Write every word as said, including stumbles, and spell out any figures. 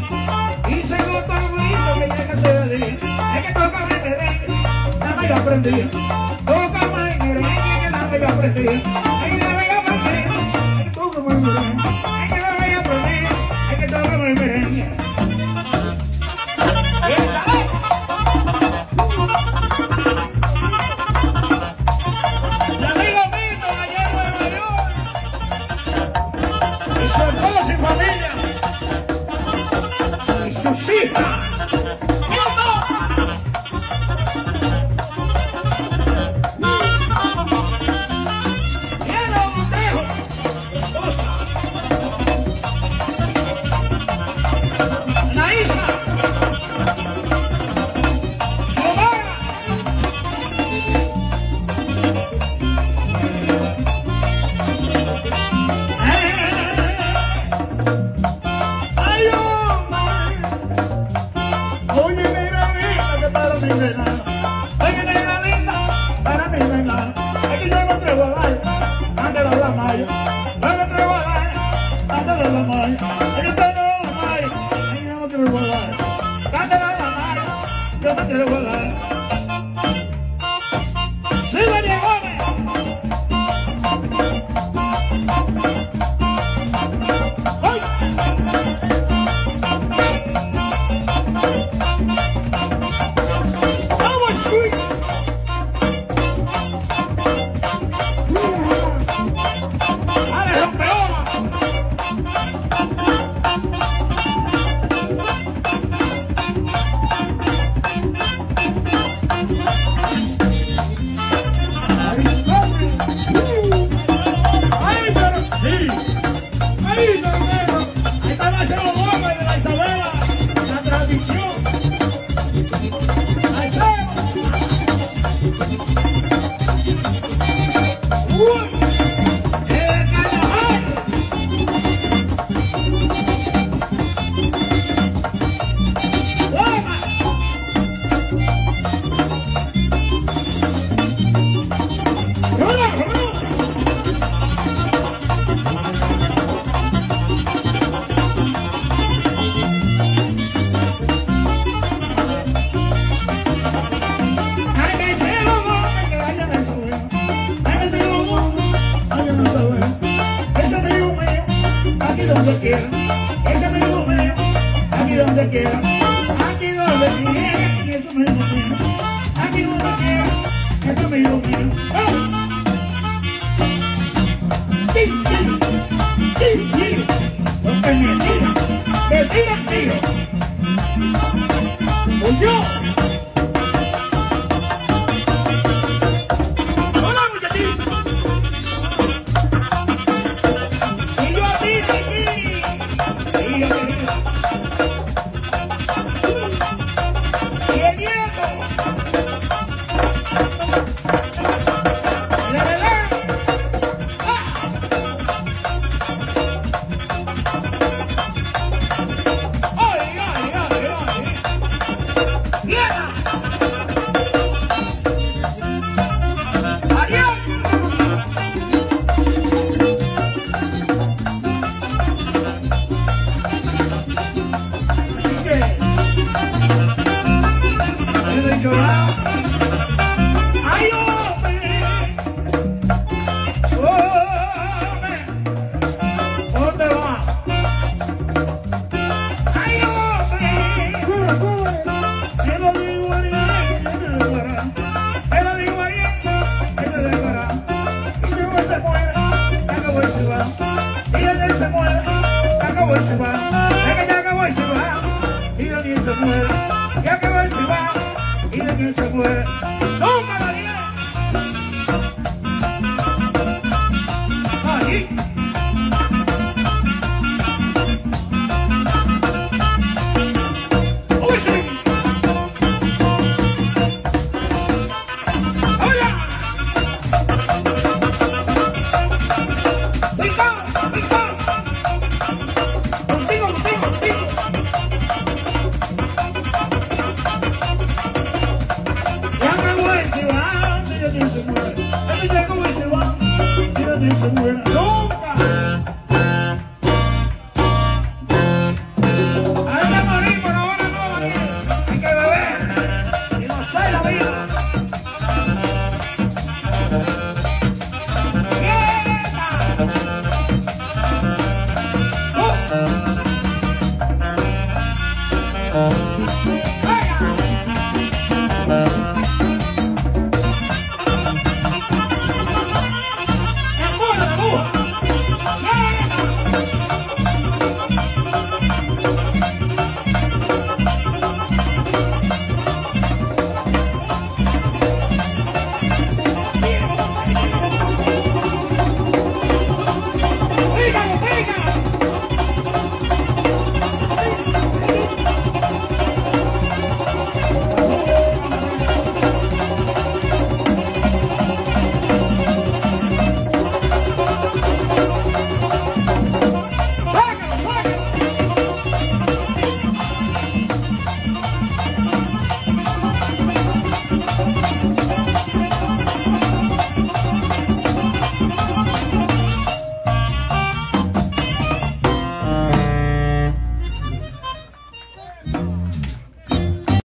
Y según todo el bonito que llega ese día, es que toca mi merengue, la me yo aprendí. Toca mi merengue, que la me yo aprendí. Ay, la me yo aprendí, es que toca mi merengue. Ay, que la me yo aprendí, es que toca mi merengue. Sus hijas. Oye, negra linda, para mí venga, es que yo me atrevo a dar, antes de la malla, yo me atrevo a dar, antes de la malla, es que antes de la malla, yo me atrevo a dar, antes de la malla, yo me atrevo a dar. ¡Sí, María Gómez! Donde quiera, ese amigo mío, aquí donde quiera, aquí donde quiera, y ese amigo mío, aquí donde quiera, ese amigo mío. ¡Sí, sí! ¡Sí, sí! Los que me tiran, me tiran tiro. ¡Pues yo! Nunca. Thank you.